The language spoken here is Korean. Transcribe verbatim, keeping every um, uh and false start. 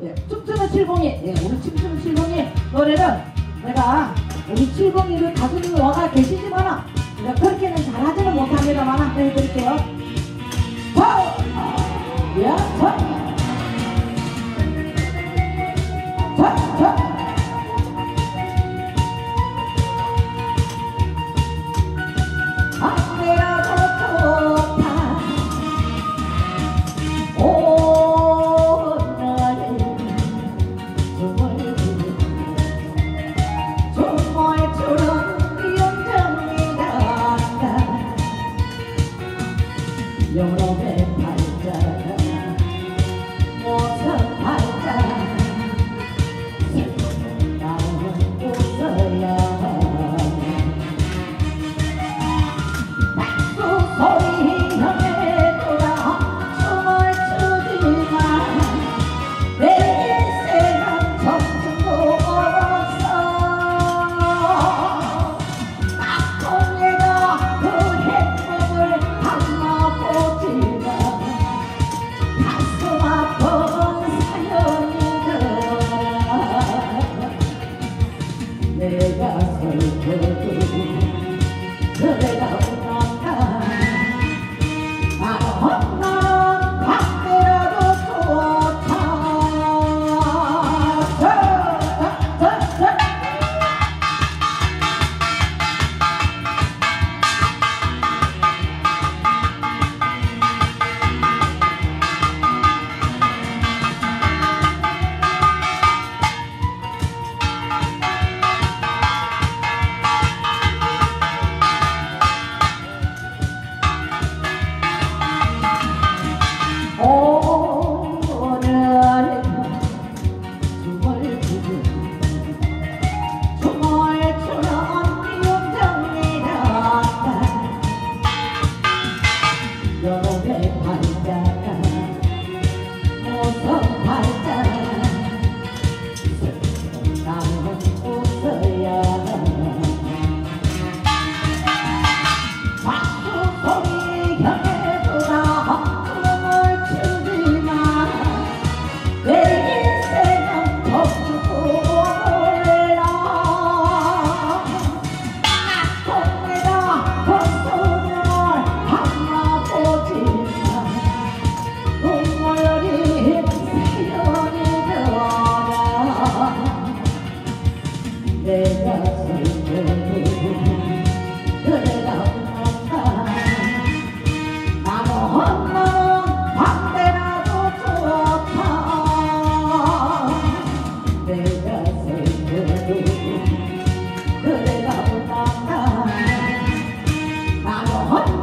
예, 춤추는 칠공이, 예, 우리 춤추는 칠공이 노래는 내가 우리 칠공이를 가수님이 와가 계시지만은 내가 그렇게는 잘하지는 못합니다만 한번 해드릴게요. 자, 야, 자, 자, 자. 여름의 발자가 모성 발자가 슬픈 마음은 웃어야 박수 소리 향해 돌아 춤을 추지만 내 인생은 정중도 없어 낙동에가 그 행복을 담아보지만 가슴 아픈 사연이더라. 내가 슬퍼도 그래가 웃는다. 나는 나는 밖에라도 좋다. 자, 자, 자, 자. 여름의 발자가 모성 발자가 슬픈 나는 웃어야 박수 소리 향해 돌아 춤을 추지만 내 인생은 덥고 몰라. 낙동에다 헛소문을 눈물이 사연이더라. 내가 슬퍼도 그래가 웃는다. 나는 나는 반대라도 좋다. 내가 슬퍼도 그래가 웃는다. 나는